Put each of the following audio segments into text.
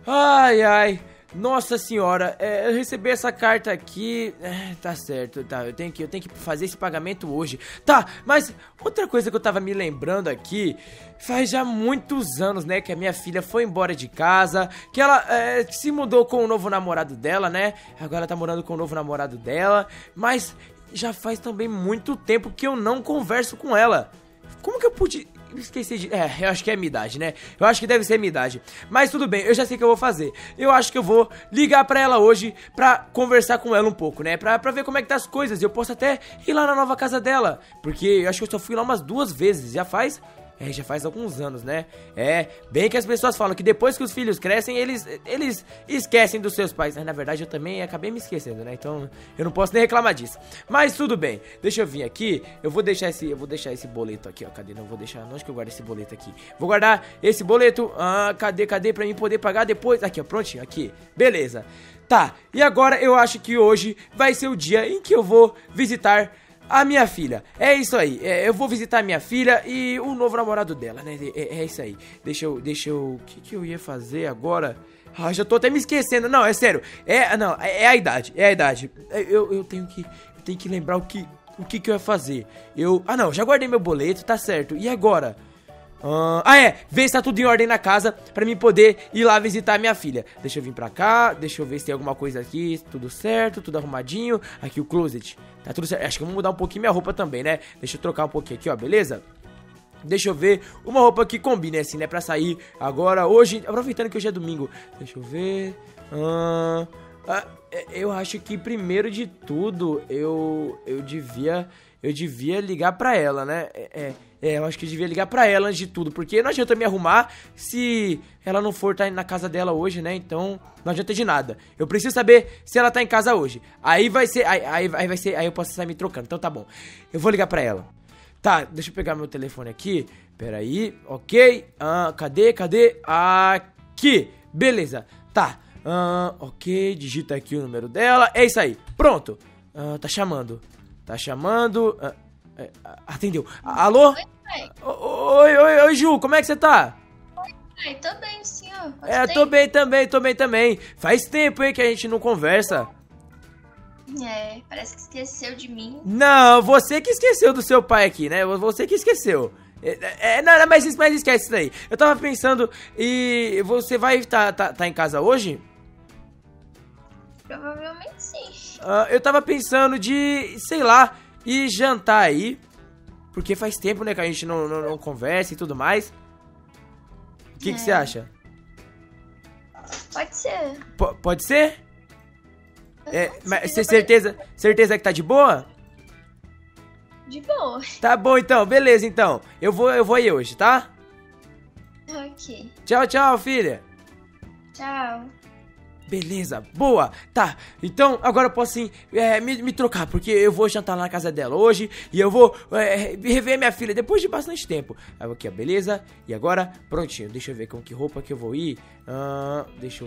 Ai, ai. Nossa senhora, eu recebi essa carta aqui. Tá certo, tá. Eu tenho que fazer esse pagamento hoje. Tá, mas outra coisa que eu tava me lembrando aqui. Faz já muitos anos, né, que a minha filha foi embora de casa. Que ela se mudou com o novo namorado dela, né? Agora ela tá morando com o novo namorado dela. Mas já faz também muito tempo que eu não converso com ela. Como que eu pude esquecer de... eu acho que é a minha idade, né? Eu acho que deve ser a minha idade. Mas tudo bem, eu já sei o que eu vou fazer. Eu acho que eu vou ligar pra ela hoje pra conversar com ela um pouco, né? Pra ver como é que tá as coisas. Eu posso até ir lá na nova casa dela. Porque eu acho que eu só fui lá umas 2 vezes. Já faz alguns anos, né? Bem que as pessoas falam que depois que os filhos crescem, eles esquecem dos seus pais. Mas na verdade eu também acabei me esquecendo, né? Então eu não posso nem reclamar disso. Mas tudo bem, deixa eu vir aqui. Eu vou deixar esse boleto aqui, ó. Cadê? Não vou deixar, onde que eu guardo esse boleto aqui? Vou guardar esse boleto, cadê pra mim poder pagar depois? Aqui, ó, prontinho, aqui, beleza. Tá, e agora eu acho que hoje vai ser o dia em que eu vou visitar a minha filha. É isso aí, eu vou visitar a minha filha e o novo namorado dela, né? É isso aí. Deixa eu... O que eu ia fazer agora? Já tô até me esquecendo. Não, é sério. É a idade, Eu tenho que lembrar o que eu ia fazer. Não, já guardei meu boleto, tá certo. E agora? Ver se tá tudo em ordem na casa pra mim poder ir lá visitar a minha filha. Deixa eu vir pra cá, deixa eu ver se tem alguma coisa aqui. Tudo certo, tudo arrumadinho. Aqui o closet, tá tudo certo. Acho que eu vou mudar um pouquinho minha roupa também, né? Deixa eu trocar um pouquinho aqui, ó, beleza? Deixa eu ver uma roupa que combine assim, né? Pra sair agora, hoje, aproveitando que hoje é domingo. Deixa eu ver. Eu acho que primeiro de tudo eu devia ligar pra ela, né? Eu acho que eu devia ligar pra ela antes de tudo, porque não adianta me arrumar se ela não for estar na casa dela hoje, né? Então, não adianta de nada. Eu preciso saber se ela tá em casa hoje. Aí vai ser, aí eu posso estar me trocando. Então tá bom. Eu vou ligar pra ela. Tá, deixa eu pegar meu telefone aqui. Pera aí, ok. Cadê? Aqui. Beleza. Tá. Ok, digita aqui o número dela. É isso aí. Pronto. Tá chamando. Atendeu. Alô? Oi, Ju, como é que você tá? Oi, tô bem, senhor. Tô bem também. Faz tempo, hein, que a gente não conversa. Parece que esqueceu de mim. Não, você que esqueceu do seu pai aqui, né? Você que esqueceu. Não, mas esquece isso daí. Eu tava pensando, e você vai tá em casa hoje? Provavelmente sim. Eu tava pensando de, sei lá, ir jantar aí. Porque faz tempo, né, que a gente não conversa e tudo mais. O que você acha? Pode ser. Pode ser? Mas você certeza que tá de boa? De boa. Tá bom então, beleza então. Eu vou aí hoje, tá? Ok. Tchau, filha. Tchau. Beleza, boa. Tá, então agora eu posso sim me trocar, porque eu vou jantar lá na casa dela hoje. E eu vou rever minha filha depois de bastante tempo. Aqui, ó, beleza. E agora, prontinho, deixa eu ver com que roupa que eu vou ir. Deixa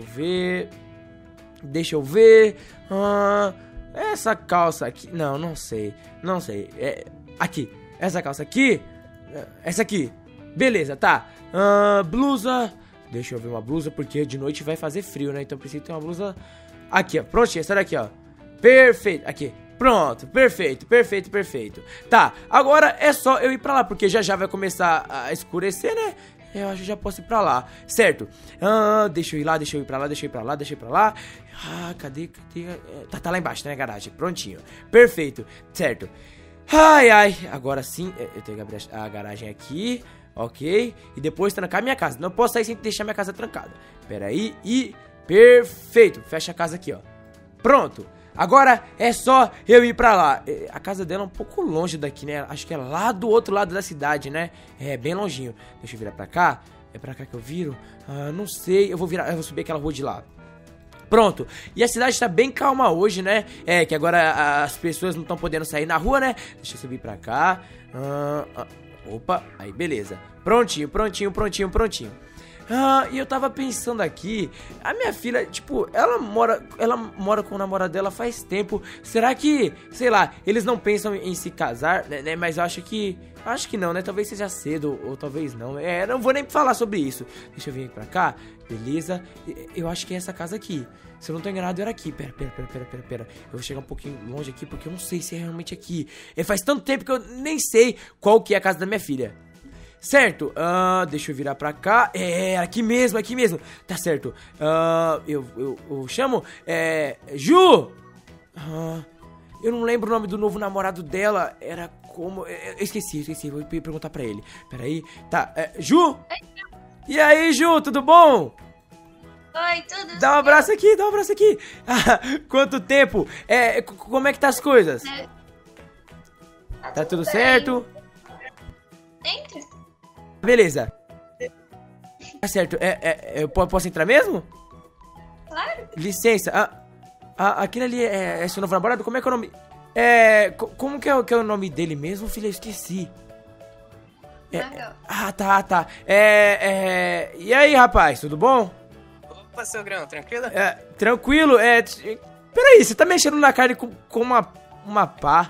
eu ver. Essa calça aqui, não sei. Aqui, essa calça aqui. Essa aqui, beleza, tá. Blusa. Deixa eu ver uma blusa, porque de noite vai fazer frio, né? Então preciso ter uma blusa. Aqui, ó, prontinho, essa daqui, ó. Perfeito, aqui, pronto, perfeito. Tá, agora é só eu ir pra lá, porque já vai começar a escurecer, né? Eu acho que já posso ir pra lá, certo? Deixa eu ir lá, deixa eu ir pra lá. Cadê? Tá lá embaixo, né, garagem, prontinho. Perfeito, certo. Ai, agora sim, eu tenho que abrir a garagem aqui. Ok, e depois trancar minha casa. Não posso sair sem deixar minha casa trancada. Pera aí, perfeito. Fecha a casa aqui, ó. Pronto, agora é só eu ir pra lá. A casa dela é um pouco longe daqui, né? Acho que é lá do outro lado da cidade, né? É bem longinho. Deixa eu virar pra cá. É pra cá que eu viro? Não sei, eu vou subir aquela rua de lá. Pronto, e a cidade tá bem calma hoje, né? Que agora as pessoas não estão podendo sair na rua, né? Deixa eu subir pra cá. Opa, aí beleza. Prontinho. E eu tava pensando aqui, a minha filha, tipo, ela mora com o namorado dela faz tempo. Será que, sei lá, eles não pensam em se casar, né? Mas eu acho que não, né? Talvez seja cedo ou talvez não. Não vou nem falar sobre isso. Deixa eu vir pra cá. Beleza. Eu acho que é essa casa aqui. Se eu não tô enganado, era aqui. Pera. Eu vou chegar um pouquinho longe aqui porque eu não sei se é realmente aqui. Faz tanto tempo que eu nem sei qual que é a casa da minha filha. Certo, deixa eu virar pra cá. Aqui mesmo. Tá certo. Eu chamo. Ju! Eu não lembro o nome do novo namorado dela. Era como. Eu esqueci. Vou perguntar pra ele. Peraí. Tá, Ju? E aí, Ju, tudo bom? Oi, tudo Dá um abraço aqui. Quanto tempo? Como é que tá as coisas? Tá tudo certo? Entra. Beleza. Tá certo. Eu posso entrar mesmo? Claro. Licença. Aquele ali é seu novo namorado? Como é que é o nome? Como que é o nome dele mesmo, filha? Eu esqueci. Magal. Tá. E aí, rapaz, tudo bom? Opa, sogrão, tranquilo? Tranquilo. Peraí, você tá mexendo na carne com uma pá.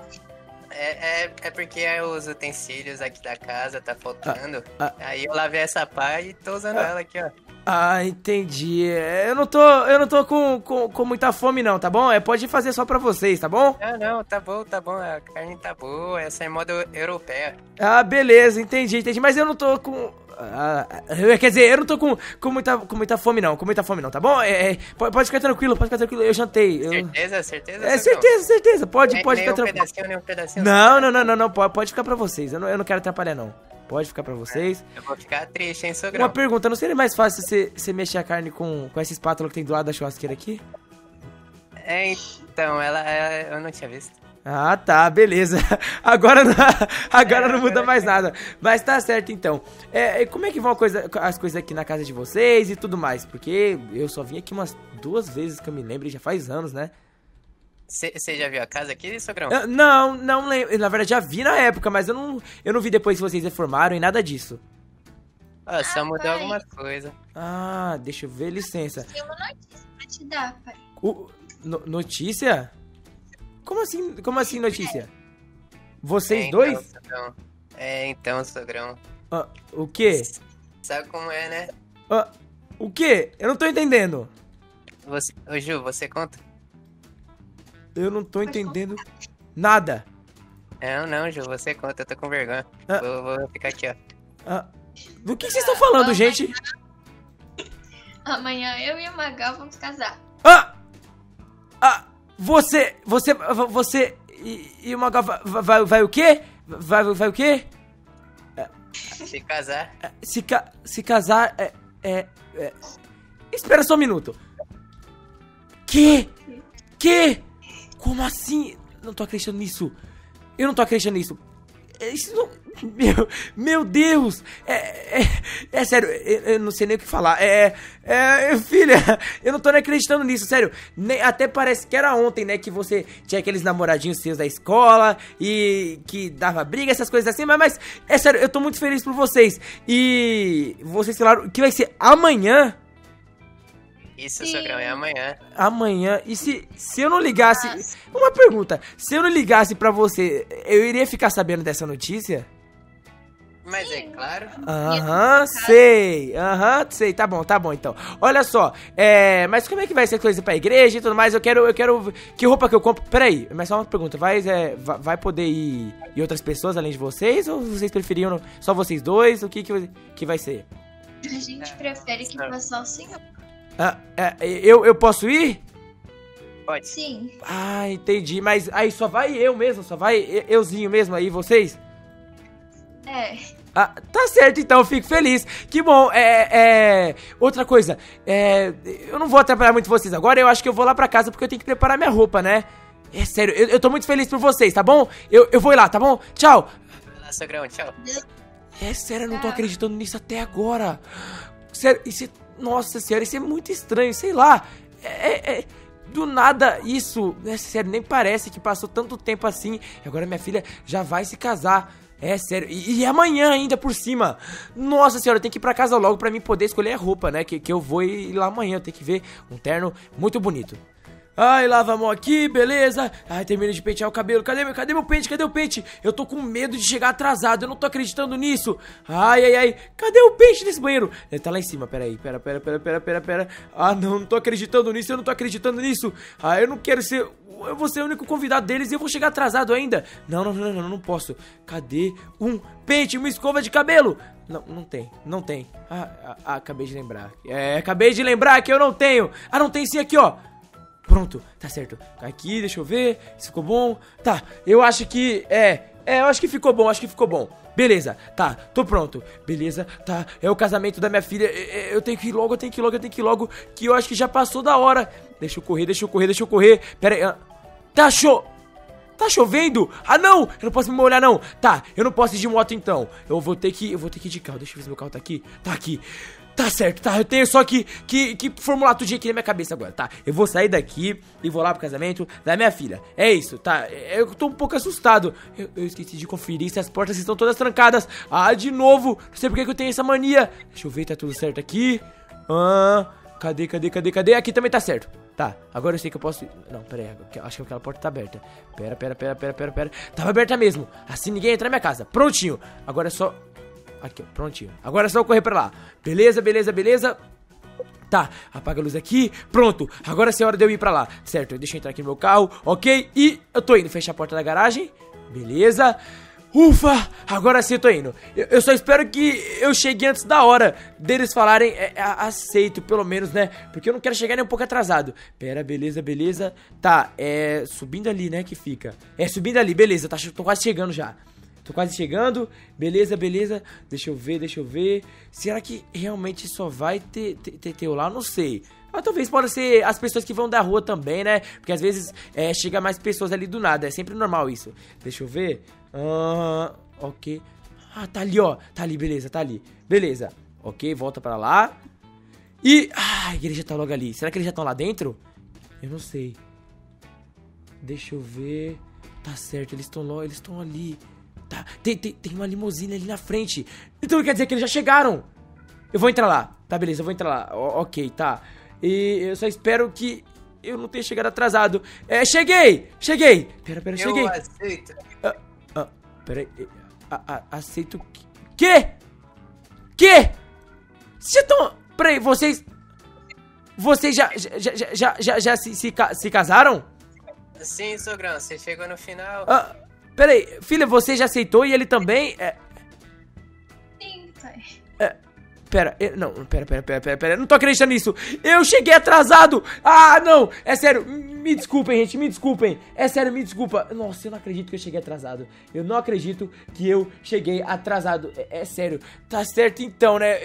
É porque os utensílios aqui da casa tá faltando. Aí eu lavei essa pá e tô usando ela aqui, ó. Entendi. Eu não tô com muita fome não, tá bom? Pode fazer só pra vocês, tá bom? Não, tá bom. A carne tá boa, essa é moda europeia. Beleza, entendi. Mas eu não tô com... quer dizer, eu não tô com muita fome não, tá bom? Pode ficar tranquilo, eu jantei. Certeza? Certeza, pode ficar tranquilo. Nem um pedacinho. Não, pode ficar pra vocês, eu não quero atrapalhar não. Pode ficar pra vocês. Eu vou ficar triste, hein, sogrão? Uma pergunta, não seria mais fácil você mexer a carne com essa espátula que tem do lado da churrasqueira aqui? Então, eu não tinha visto. Tá, beleza. Agora não muda mais nada. Mas tá certo, então. Como é que vão as coisas aqui na casa de vocês e tudo mais? Porque eu só vim aqui umas 2 vezes que eu me lembro, e já faz anos, né? Você já viu a casa aqui, sogrão? Não lembro. Na verdade, já vi na época, mas eu não vi depois que vocês reformaram e nada disso. Só mudou alguma coisa. Deixa eu ver, licença. Tem uma notícia pra te dar, pai. Notícia? Como assim notícia? Vocês então, dois? Sogrão. Então, sogrão. O quê? Sabe como é, né? O quê? Eu não tô entendendo. Ô, Ju, você conta? Eu não tô entendendo nada. Não, Ju, você conta, eu tô com vergonha. Vou ficar aqui, ó. Do que vocês estão falando, gente? Amanhã eu e o Magal vamos casar. Você e o Magal vai o quê? Vai o quê? Se casar. Se casar Espera só um minuto. Que? Como assim? Não tô acreditando nisso. Eu não tô acreditando nisso. Isso não... Meu Deus! É sério, eu não sei nem o que falar. Filha, eu não tô nem acreditando nisso, sério. Até parece que era ontem, né? Que você tinha aqueles namoradinhos seus da escola e que dava briga, essas coisas assim. Mas é sério, eu tô muito feliz por vocês. E vocês falaram que vai ser amanhã. Isso, sogrão, é amanhã. Amanhã. E se eu não ligasse... Uma pergunta. Se eu não ligasse pra você, eu iria ficar sabendo dessa notícia? Mas é claro. Sei. Tá bom, então. Olha só, mas como é que vai ser coisa pra igreja e tudo mais? Eu quero... Que roupa que eu compro? Peraí, mas só uma pergunta. Vai poder ir outras pessoas além de vocês? Ou vocês preferiam só vocês dois? O que vai ser? A gente prefere que vá só o senhor. Eu posso ir? Pode. Sim. Entendi. Mas aí só vai eu mesmo? Só vai euzinho mesmo aí, vocês? Tá certo, então, eu fico feliz. Que bom, outra coisa, eu não vou atrapalhar muito vocês agora. Eu acho que eu vou lá pra casa porque eu tenho que preparar minha roupa, né? Sério, eu tô muito feliz por vocês, tá bom? Eu vou ir lá, tá bom? Tchau. Vai lá, sogrão, tchau. Sério, eu não tô acreditando nisso até agora. Sério, nossa senhora, isso é muito estranho, sei lá. Do nada isso, sério, nem parece que passou tanto tempo assim. E agora minha filha já vai se casar. É sério, e amanhã ainda por cima. Nossa senhora, eu tenho que ir pra casa logo pra mim poder escolher a roupa, né? Que eu vou ir lá amanhã, eu tenho que ver um terno muito bonito. Ai, lava a mão aqui, beleza. Ai, termina de pentear o cabelo. Cadê meu pente? Cadê o pente? Eu tô com medo de chegar atrasado, eu não tô acreditando nisso. Ai. Cadê o pente desse banheiro? Ele tá lá em cima, peraí. Pera. Ah, não tô acreditando nisso, eu não tô acreditando nisso. Ah, eu não quero ser... Eu vou ser o único convidado deles e eu vou chegar atrasado ainda. Não posso. Cadê um pente, uma escova de cabelo? Não tem. Acabei de lembrar. Acabei de lembrar que eu não tenho. Ah, não tem sim aqui, ó. Pronto, tá certo. Aqui, deixa eu ver se ficou bom. Tá, eu acho que... eu acho que ficou bom, Beleza, tá, tô pronto. Beleza, tá, é o casamento da minha filha. Eu tenho que ir logo, que eu acho que já passou da hora. Deixa eu correr. Pera aí, tá chovendo? Ah, não, eu não posso me molhar, não. Tá, eu não posso ir de moto, então. Eu vou ter que ir de carro. Deixa eu ver se meu carro tá aqui. Tá aqui. Tá certo, tá, eu tenho só que formular tudo aqui na minha cabeça agora, tá? Eu vou sair daqui e vou lá pro casamento da minha filha. É isso, tá? Eu tô um pouco assustado. Eu esqueci de conferir se as portas estão todas trancadas. Ah, de novo, não sei por que eu tenho essa mania. Deixa eu ver, tá tudo certo aqui. Cadê? Aqui também tá certo. Tá, agora eu sei que eu posso... Não, pera aí, acho que aquela porta tá aberta. Pera. Tava aberta mesmo, assim ninguém entra na minha casa. Prontinho, agora é só... Aqui, ó, prontinho. Agora é só eu correr pra lá. Beleza. Tá, apaga a luz aqui. Pronto, agora sim é hora de eu ir pra lá. Certo, deixa eu entrar aqui no meu carro. Ok, e eu tô indo. Fechar a porta da garagem. Beleza. Ufa, agora sim eu tô indo. Eu só espero que eu chegue antes da hora deles falarem aceito, pelo menos, né? Porque eu não quero chegar nem um pouco atrasado. Pera, beleza. Tá, subindo ali, né, que fica. Subindo ali, beleza, tô quase chegando já. Tô quase chegando, beleza. Deixa eu ver. Será que realmente só vai ter eu lá? Não sei. Mas talvez pode ser as pessoas que vão da rua também, né? Porque às vezes chega mais pessoas ali do nada. É sempre normal isso. Deixa eu ver. Ok. Ah, tá ali, ó. Tá ali, beleza, Beleza. Ok, volta pra lá. E... a igreja tá logo ali. Será que eles já estão lá dentro? Eu não sei. Deixa eu ver. Tá certo, eles estão ali. Tá, tem uma limusine ali na frente. Então quer dizer que eles já chegaram. Eu vou entrar lá. Tá, beleza, eu vou entrar lá. Ok, tá. E eu só espero que eu não tenha chegado atrasado. Cheguei! Pera, cheguei. Eu aceito. Pera aí. Aceito... Que? Vocês já estão... Peraí, vocês já se casaram? Sim, sogrão, você chegou no final. Peraí, filha, você já aceitou e ele também? Sim, pai. Pera, não tô acreditando nisso. Eu cheguei atrasado. Ah, não, é sério, me desculpem, gente, me desculpem. É sério, me desculpa. Nossa, eu não acredito que eu cheguei atrasado. É sério, tá certo então, né?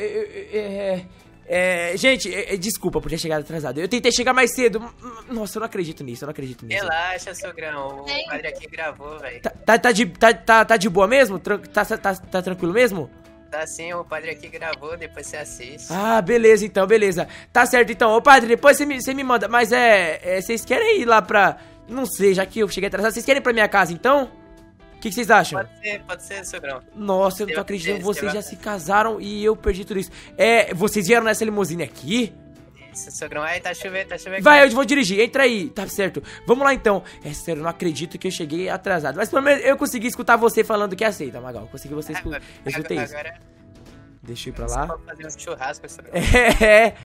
Gente, desculpa por ter chegado atrasado. Eu tentei chegar mais cedo. Nossa, eu não acredito nisso, Relaxa, sogrão, o padre aqui gravou, velho. Tá de boa mesmo? Tá tranquilo mesmo? Tá sim, o padre aqui gravou, depois você assiste. Ah, beleza então, beleza. Tá certo então, ô padre, depois você me manda. Mas vocês querem ir lá pra... Não sei, já que eu cheguei atrasado, vocês querem ir pra minha casa então? O que vocês acham? Pode ser, sogrão. Nossa, eu não tô acreditando, vocês já se casaram e eu perdi tudo isso. Vocês vieram nessa limusine aqui? Isso, sogrão, aí tá chovendo. Vai, eu vou dirigir, entra aí, tá certo. Vamos lá então. Sério, eu não acredito que eu cheguei atrasado. Mas pelo menos eu consegui escutar você falando que aceita, Magal. Consegui você escutar. Eu escutei isso. Deixa eu ir pra lá. Fazer um churrasco, sogrão.